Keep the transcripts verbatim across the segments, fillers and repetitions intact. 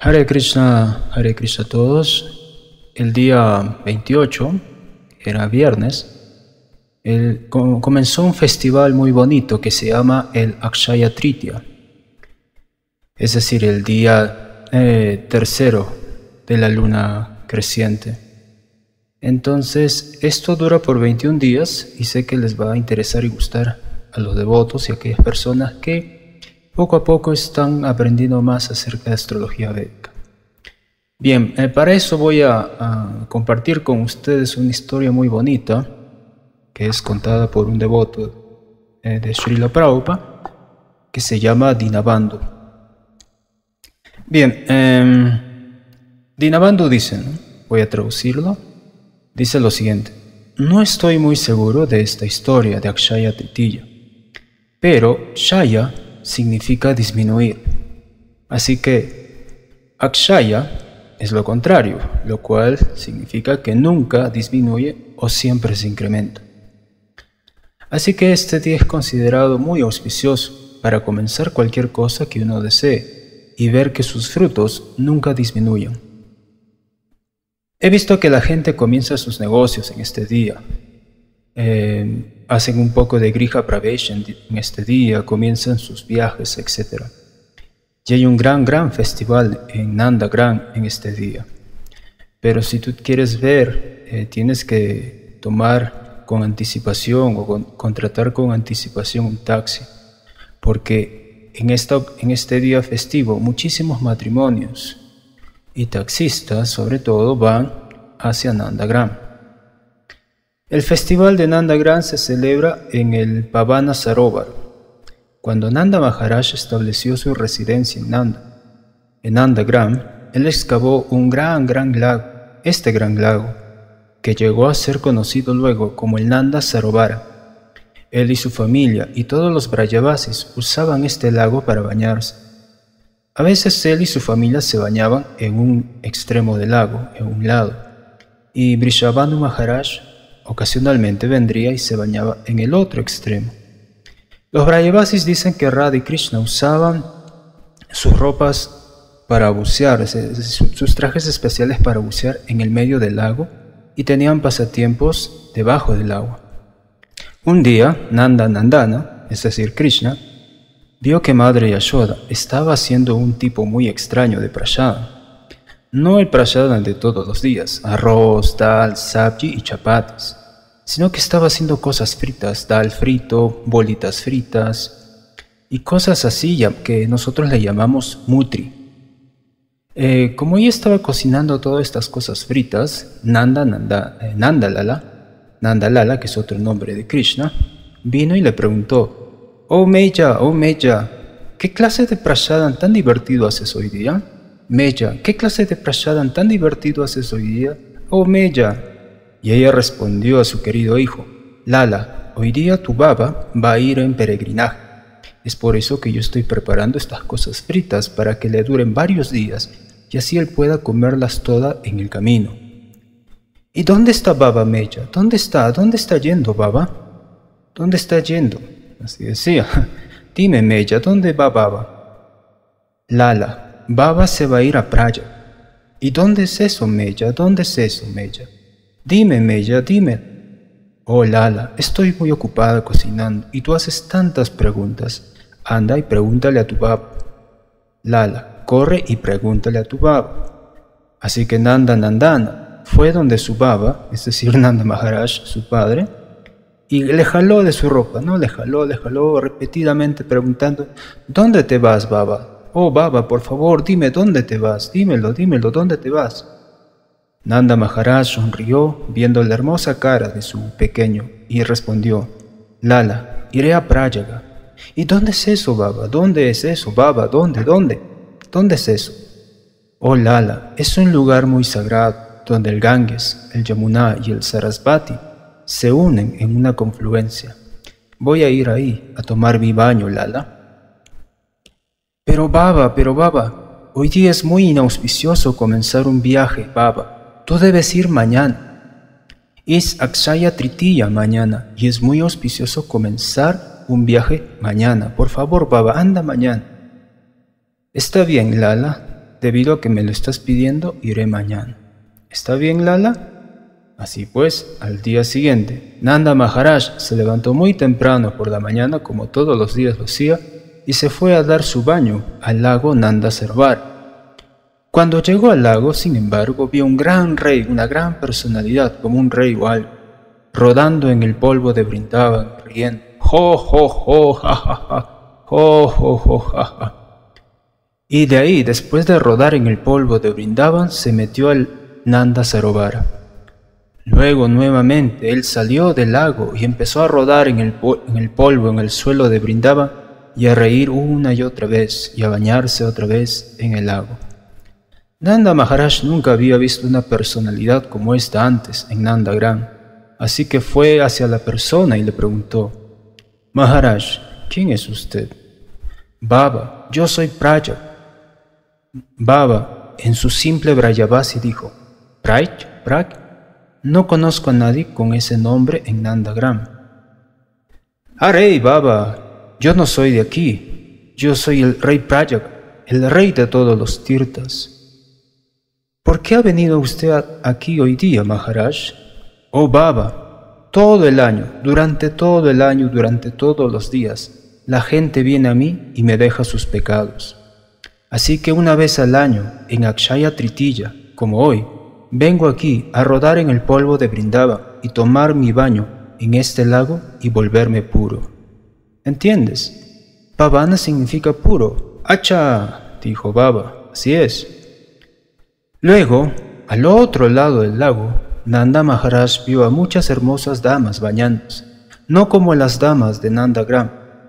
Hare Krishna, Hare Krishna a todos. El día veintiocho, era viernes, el- co- comenzó un festival muy bonito que se llama el Akshaya Tritiya, es decir, el día eh, tercero de la luna creciente. Entonces, esto dura por veintiún días y sé que les va a interesar y gustar a los devotos y a aquellas personas que poco a poco están aprendiendo más acerca de astrología védica. Bien, eh, para eso voy a, a compartir con ustedes una historia muy bonita que es contada por un devoto eh, de Srila Prabhupada que se llama Dinabandhu. Bien, eh, Dinabandhu dice, ¿no? Voy a traducirlo, dice lo siguiente: no estoy muy seguro de esta historia de Akshaya Tritiya, pero Shaya significa disminuir. Así que Akshaya es lo contrario, lo cual significa que nunca disminuye o siempre se incrementa. Así que este día es considerado muy auspicioso para comenzar cualquier cosa que uno desee y ver que sus frutos nunca disminuyan. He visto que la gente comienza sus negocios en este día. Eh, hacen un poco de Griha Pravesh en, en este día, comienzan sus viajes, etcétera. Y hay un gran, gran festival en Nandagram en este día. Pero si tú quieres ver, eh, tienes que tomar con anticipación o con, contratar con anticipación un taxi, porque en, esta, en este día festivo muchísimos matrimonios y taxistas, sobre todo, van hacia Nandagram. El festival de Nandagram se celebra en el Pavana Sarovar. Cuando Nanda Maharaj estableció su residencia en Nanda, en Nandagram, él excavó un gran, gran lago, este gran lago, que llegó a ser conocido luego como el Nanda Sarovara. Él y su familia y todos los Brajavasis usaban este lago para bañarse. A veces él y su familia se bañaban en un extremo del lago, en un lado, y Vrishabhanu Maharaj ocasionalmente vendría y se bañaba en el otro extremo. Los Brajavasis dicen que Radha y Krishna usaban sus ropas para bucear, sus trajes especiales para bucear en el medio del lago y tenían pasatiempos debajo del agua. Un día, Nanda Nandana, es decir, Krishna, vio que Madre Yashoda estaba haciendo un tipo muy extraño de prasada. No el prasada de todos los días, arroz, dal, sabji y chapatis, sino que estaba haciendo cosas fritas, dal frito, bolitas fritas y cosas así que nosotros le llamamos mutri. Eh, como ella estaba cocinando todas estas cosas fritas, Nanda, Nanda, eh, Nandalala, Nandalala, que es otro nombre de Krishna, vino y le preguntó: «Oh Meya, oh Meya, ¿qué clase de prasadam tan divertido haces hoy día? Meya, ¿qué clase de prasadam tan divertido haces hoy día? Oh Meya». Y ella respondió a su querido hijo: «Lala, hoy día tu baba va a ir en peregrinaje. Es por eso que yo estoy preparando estas cosas fritas para que le duren varios días y así él pueda comerlas todas en el camino». «¿Y dónde está Baba, Meya? ¿Dónde está? ¿Dónde está yendo, Baba? ¿Dónde está yendo?». Así decía. «Dime, Meya, ¿dónde va Baba?». «Lala, Baba se va a ir a Praya». «¿Y dónde es eso, Meya? ¿Dónde es eso, Meya? Dime, Meya, dime». «Oh, Lala, estoy muy ocupada cocinando y tú haces tantas preguntas. Anda y pregúntale a tu baba». «Lala, corre y pregúntale a tu baba». Así que Nanda Nandana fue donde su baba, es decir, Nanda Maharaj, su padre, y le jaló de su ropa, ¿no? Le jaló, le jaló repetidamente preguntando: «¿Dónde te vas, baba? Oh, baba, por favor, dime dónde te vas. Dímelo, dímelo, ¿dónde te vas?». Nanda Maharaj sonrió viendo la hermosa cara de su pequeño y respondió: «Lala, iré a Prayaga». «¿Y dónde es eso, baba? ¿Dónde es eso, baba? ¿Dónde? ¿Dónde? ¿Dónde es eso?». «Oh, Lala, es un lugar muy sagrado donde el Ganges, el Yamuna y el Sarasvati se unen en una confluencia. Voy a ir ahí a tomar mi baño, Lala». «Pero baba, pero baba, hoy día es muy inauspicioso comenzar un viaje, baba. Tú debes ir mañana. Es Akshaya Tritiya mañana y es muy auspicioso comenzar un viaje mañana. Por favor, baba, anda mañana». «Está bien, Lala. debido a que me lo estás pidiendo, iré mañana. ¿Está bien, Lala? Así pues, al día siguiente, Nanda Maharaj se levantó muy temprano por la mañana, como todos los días lo hacía, y se fue a dar su baño al lago Nanda Sarovar. Cuando llegó al lago, sin embargo, vio un gran rey, una gran personalidad, como un rey o algo, rodando en el polvo de Vrindavan, riendo. ¡Jo, jo, jo, ja, ja, ja! ¡Jo, jo, jo, ja, ja! Y de ahí, después de rodar en el polvo de Vrindavan, se metió al Nanda Sarovar. Luego, nuevamente, él salió del lago y empezó a rodar en el, en el polvo, en el suelo de Vrindavan, y a reír una y otra vez, y a bañarse otra vez en el lago. Nanda Maharaj nunca había visto una personalidad como esta antes en Nandagram, así que fue hacia la persona y le preguntó: Maharaj, ¿quién es usted? Baba, yo soy Prajak. Baba, en su simple Brayavasi, dijo: Praj, Praj, no conozco a nadie con ese nombre en Nandagram. Arey, Baba, yo no soy de aquí, yo soy el rey Prajak, el rey de todos los tirtas. ¿Por qué ha venido usted aquí hoy día, Maharaj? Oh Baba, todo el año, durante todo el año, durante todos los días, la gente viene a mí y me deja sus pecados. Así que una vez al año, en Akshaya Tritiya, como hoy, vengo aquí a rodar en el polvo de Vrindavan y tomar mi baño en este lago y volverme puro. ¿Entiendes? Pavana significa puro. ¡Acha!, dijo Baba, así es. Luego, al otro lado del lago, Nanda Maharaj vio a muchas hermosas damas bañándose, no como las damas de Nandagram.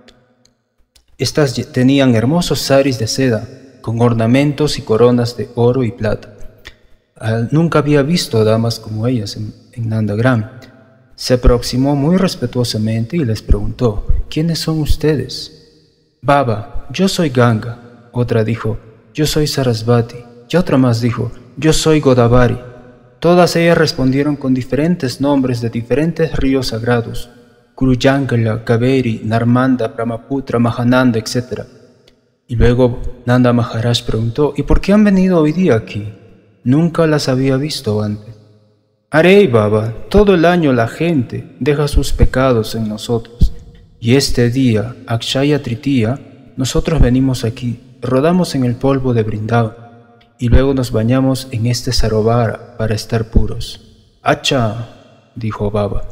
Estas tenían hermosos saris de seda, con ornamentos y coronas de oro y plata. Ah, nunca había visto damas como ellas en, en Nandagram. Se aproximó muy respetuosamente y les preguntó: ¿quiénes son ustedes? Baba, yo soy Ganga. Otra dijo: yo soy Sarasvati. Y otra más dijo: yo soy Godavari. Todas ellas respondieron con diferentes nombres de diferentes ríos sagrados: Kurujangala, Kaveri, Narmanda, Brahmaputra, Mahananda, etcétera. Y luego Nanda Maharaj preguntó: ¿y por qué han venido hoy día aquí? Nunca las había visto antes. Arey, Baba, todo el año la gente deja sus pecados en nosotros, y este día, Akshaya Tritiya, nosotros venimos aquí, rodamos en el polvo de Vrindavan, y luego nos bañamos en este Sarovara para estar puros. ¡Acha!, dijo Baba.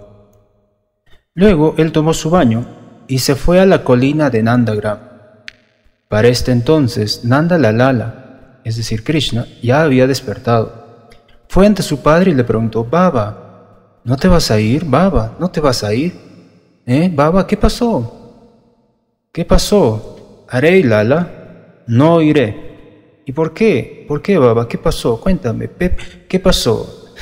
Luego él tomó su baño y se fue a la colina de Nandagram. Para este entonces, Nanda Lalala, es decir, Krishna, ya había despertado. Fue ante su padre y le preguntó: Baba, ¿no te vas a ir? Baba, ¿no te vas a ir? ¿Eh, Baba, qué pasó? ¿Qué pasó? Arey, Lala, no iré. ¿Y por qué? ¿Por qué, Baba? ¿Qué pasó? Cuéntame, Pep, ¿qué pasó?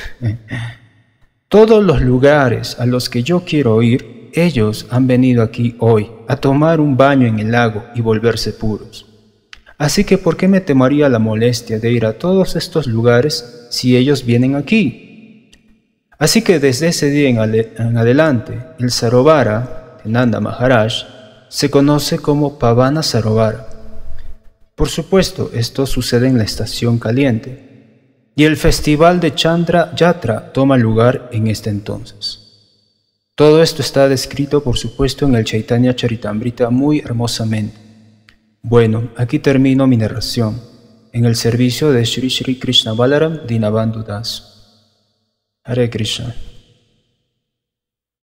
Todos los lugares a los que yo quiero ir, ellos han venido aquí hoy a tomar un baño en el lago y volverse puros. Así que, ¿por qué me tomaría la molestia de ir a todos estos lugares si ellos vienen aquí? Así que desde ese día en, en adelante, el Sarovara de Nanda Maharaj se conoce como Pavana Sarovara. Por supuesto, esto sucede en la estación caliente, y el festival de Chandra Yatra toma lugar en este entonces. Todo esto está descrito, por supuesto, en el Chaitanya Charitamrita muy hermosamente. Bueno, aquí termino mi narración, en el servicio de Sri Sri Krishna Balaram Dinabandhu Das. Hare Krishna.